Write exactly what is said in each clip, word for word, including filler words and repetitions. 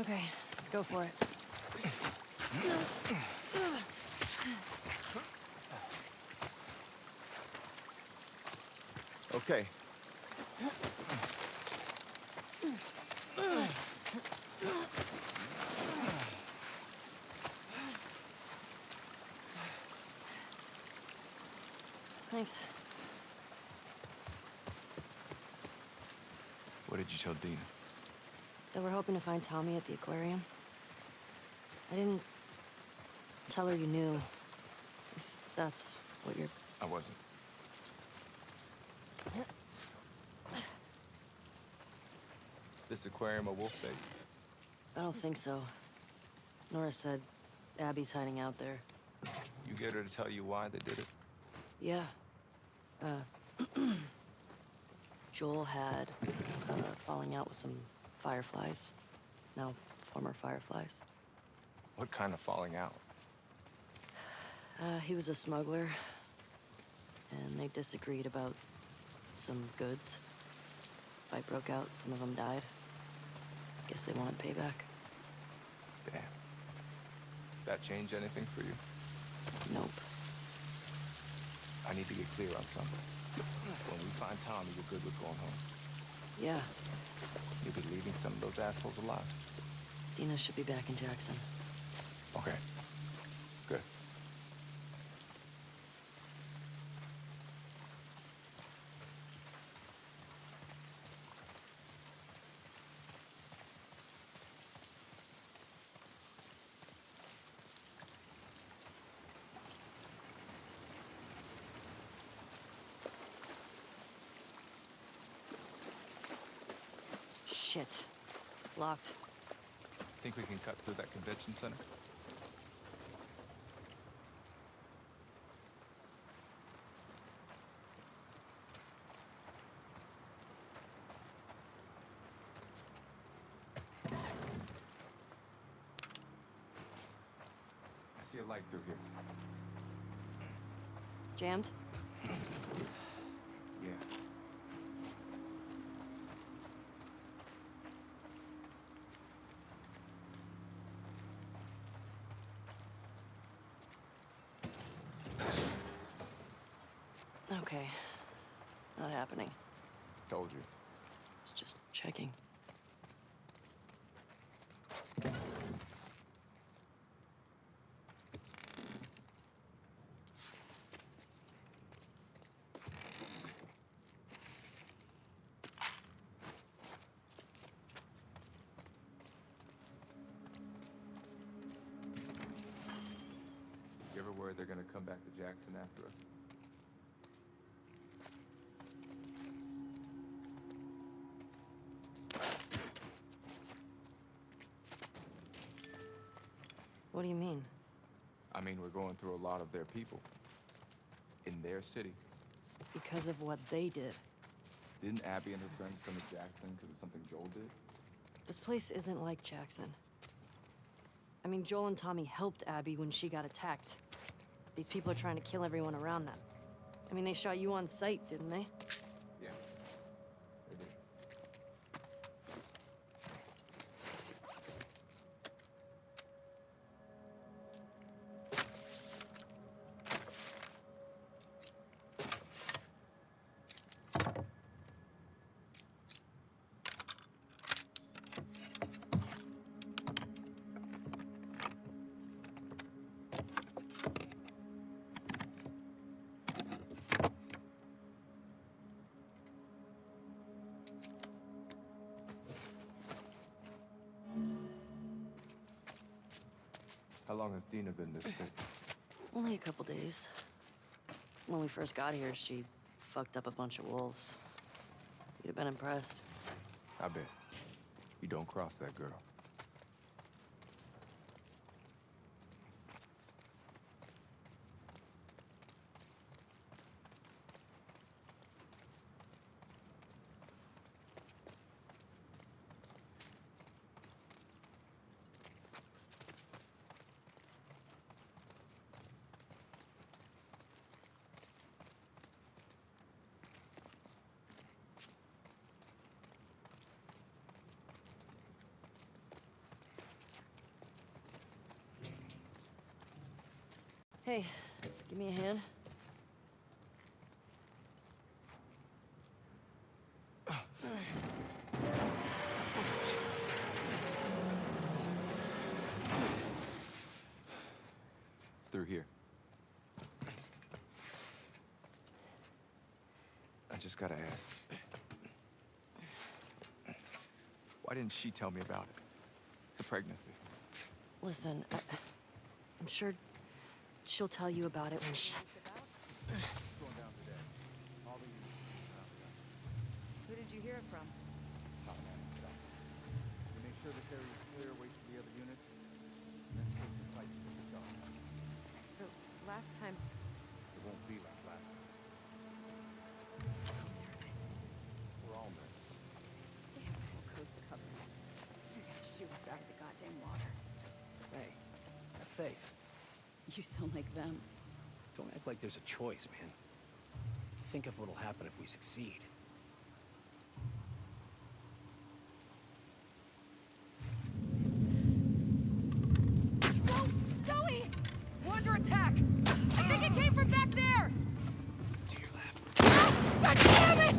Okay, go for it. Okay. Thanks. What did you tell Dina? That we're hoping to find Tommy at the aquarium. I didn't tell her you knew. That's what you're... I wasn't. This aquarium a wolf bait? I don't think so. Nora said Abby's hiding out there. You get her to tell you why they did it? Yeah. Uh, Joel had uh, falling out with some fireflies. No, former fireflies. What kind of falling out? Uh, he was a smuggler, and they disagreed about some goods. Fight broke out, some of them died. Guess they wanted payback. Damn. That change anything for you? Nope. I need to get clear on something. When we find Tommy, you're good with going home. Yeah, You'll be leaving some of those assholes alive. Dina should be back in Jackson. Okay. Good. Shit. Locked. Think we can cut through that convention center? I see a light through here. Jammed? Yeah. Okay. Not happening. Told you. It's just checking. You ever worried they're gonna come back to Jackson after us? What do you mean? I mean, we're going through a lot of their people. In their city. Because of what they did. Didn't Abby and her friends come to Jackson because of something Joel did? This place isn't like Jackson. I mean, Joel and Tommy helped Abby when she got attacked. These people are trying to kill everyone around them. I mean, they shot you on sight, didn't they? Yeah. They did. How long has Dina been this sick? Only a couple days. When we first got here, she fucked up a bunch of wolves. You'd have been impressed. I bet. You don't cross that girl. Hey, give me a hand. Through here. I just gotta ask. Why didn't she tell me about it? The pregnancy. Listen, I, I'm sure she'll tell you about it when she... Going down today. All the units. Who did you hear it from? We make sure this area is clear, wait for the other units, and then take the fight to the dog. The last time... It won't be like last time. We're all nervous. Damn whole coast covenant. You're gonna shoot us out of the goddamn water. Hey, have faith. You sound like them. Don't act like there's a choice, man. Think of what'll happen if we succeed. No! Joey! We're under attack! I think it came from back there! To your left. Ah! God damn it!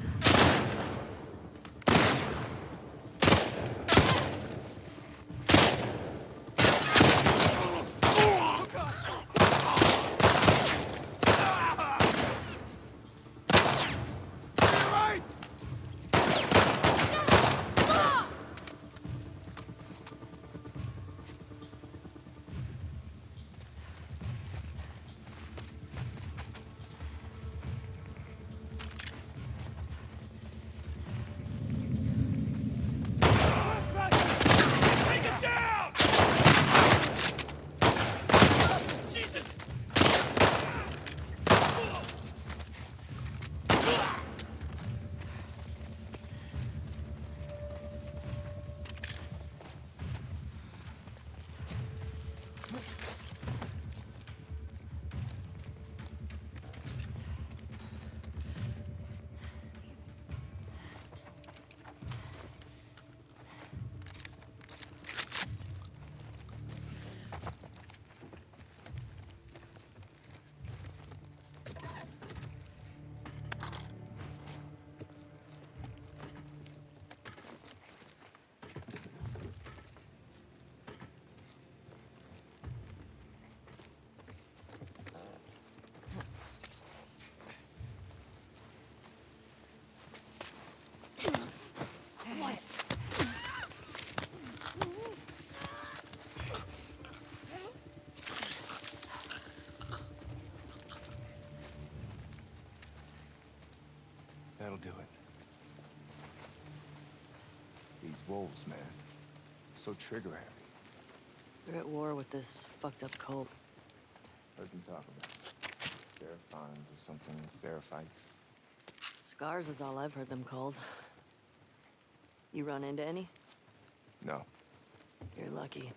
That'll do it. These wolves, man. So trigger happy. They're at war with this fucked up cult. Heard them talk about it. Seraphons or something, Seraphites. Scars is all I've heard them called. You run into any? No. You're lucky.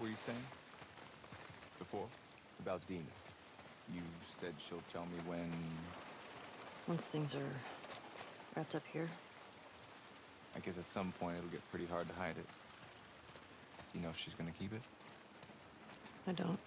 were you saying? Before? About Dina. You said she'll tell me when... Once things are wrapped up here. I guess at some point it'll get pretty hard to hide it. Do you know if she's gonna keep it? I don't.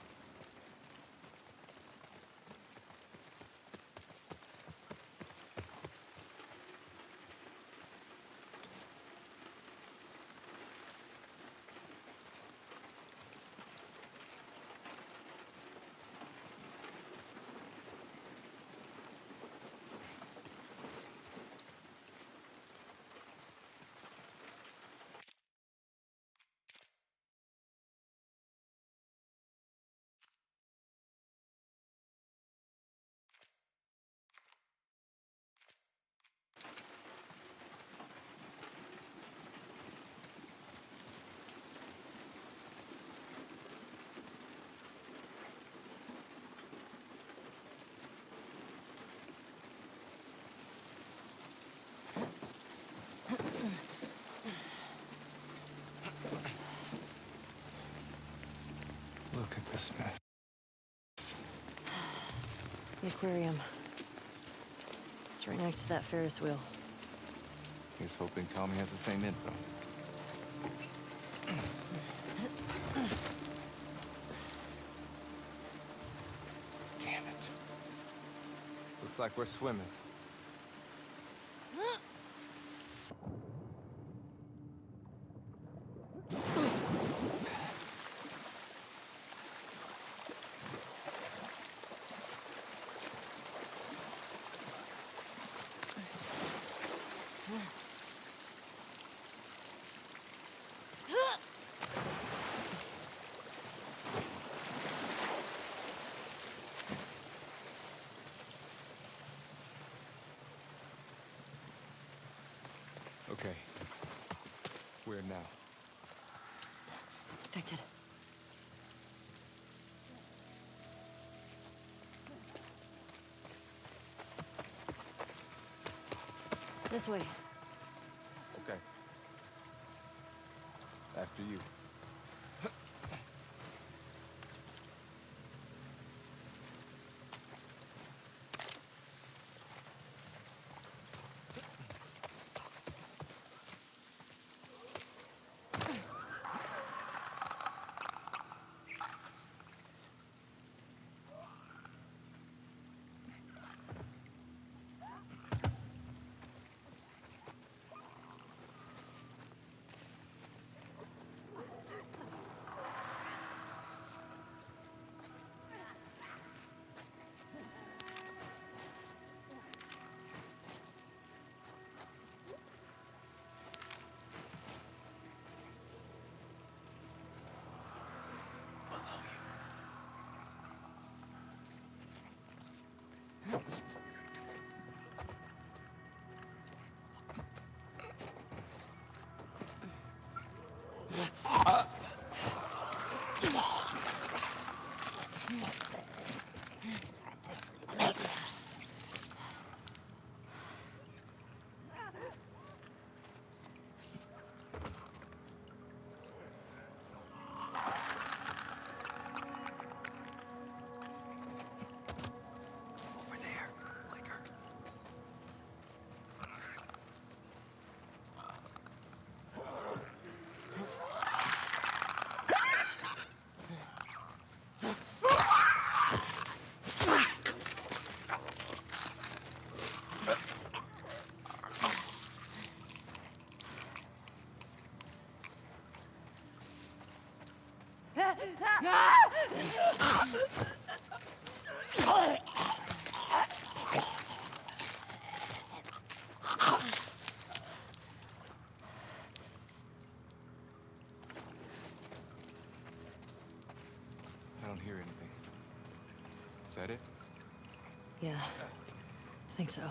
Look at this mess. The aquarium. It's right next to that Ferris wheel. He's hoping Tommy has the same info. Damn it. Looks like we're swimming. Okay. Where now? Psst. Detected. This way. Okay. After you. I don't hear anything. Is that it? Yeah, I think so.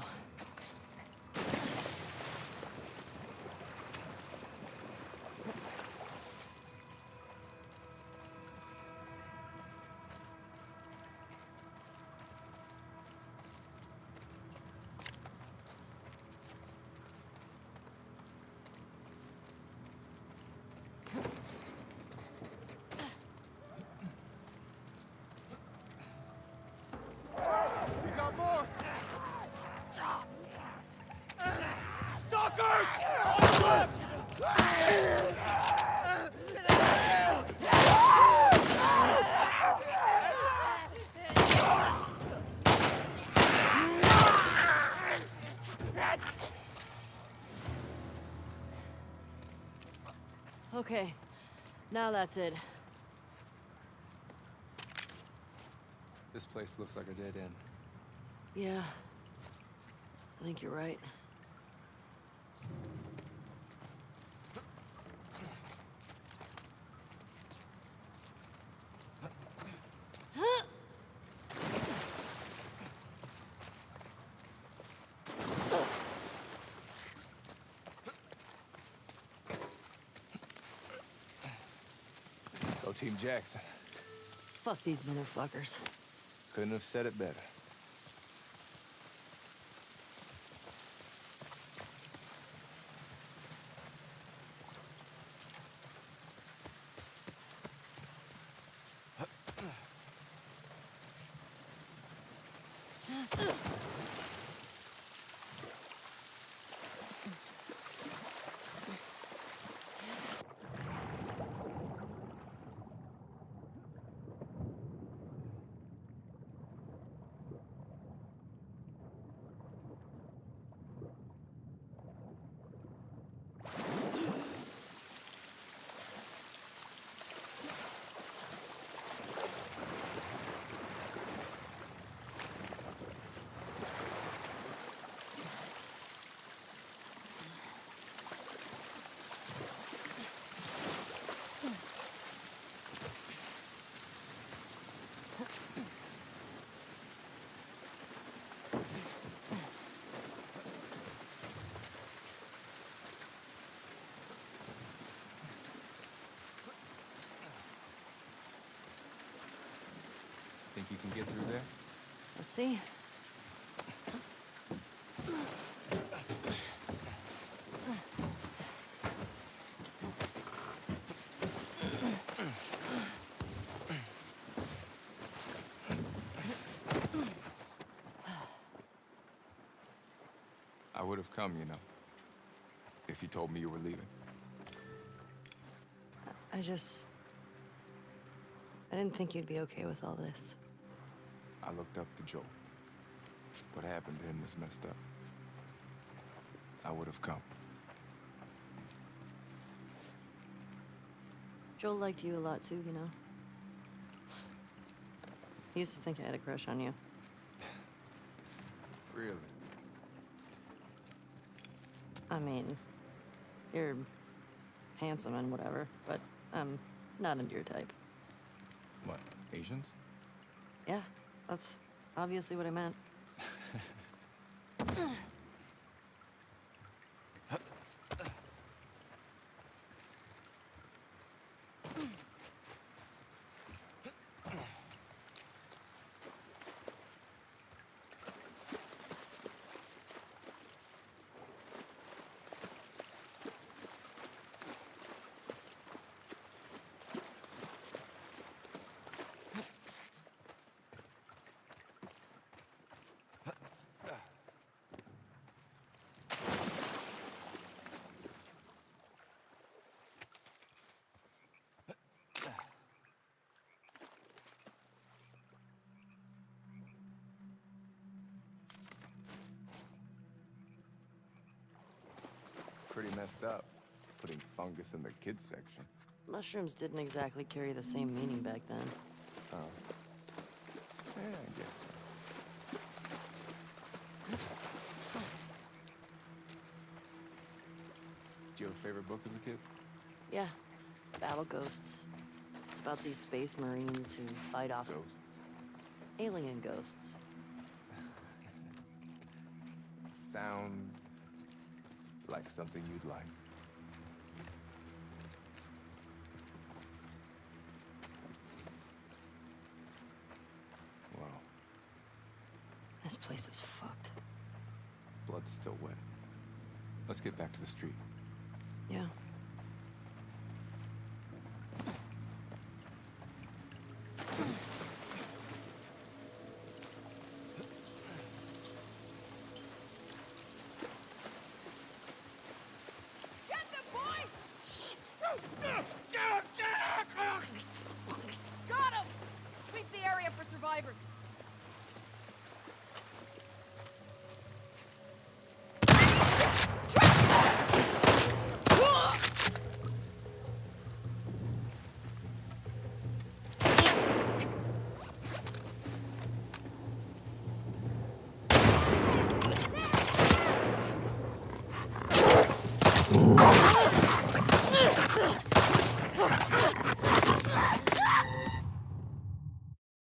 Okay, now that's it. This place looks like a dead end. Yeah, I think you're right. Go Team Jackson. Fuck these motherfuckers. Couldn't have said it better. Think you can get through there? Let's see. I would have come, you know, if you told me you were leaving. I just... I didn't think you'd be okay with all this. I looked up to Joel. What happened to him was messed up. I would have come. Joel liked you a lot too, you know? He used to think I had a crush on you. Really? I mean, you're handsome and whatever, but I'm not into your type. What, Asians? Yeah, that's obviously what I meant. Pretty messed up, putting fungus in the kids section. Mushrooms didn't exactly carry the same meaning back then. Oh. Yeah, I guess so. Did you have a favorite book as a kid? Yeah, Battle Ghosts. It's about these space marines who fight off Ghosts. alien ghosts. Sounds like something you'd like. Wow. This place is fucked. Blood's still wet. Let's get back to the street. Yeah. survivors.